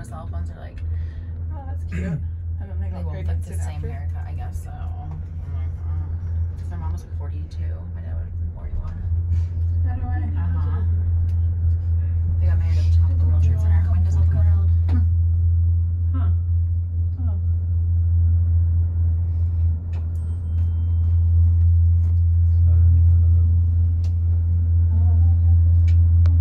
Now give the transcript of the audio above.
cell phones are like, oh, that's cute. And then they got won't fit the same after. haircut, I guess. So, my mom was like 42. My dad would have been 41. How do I?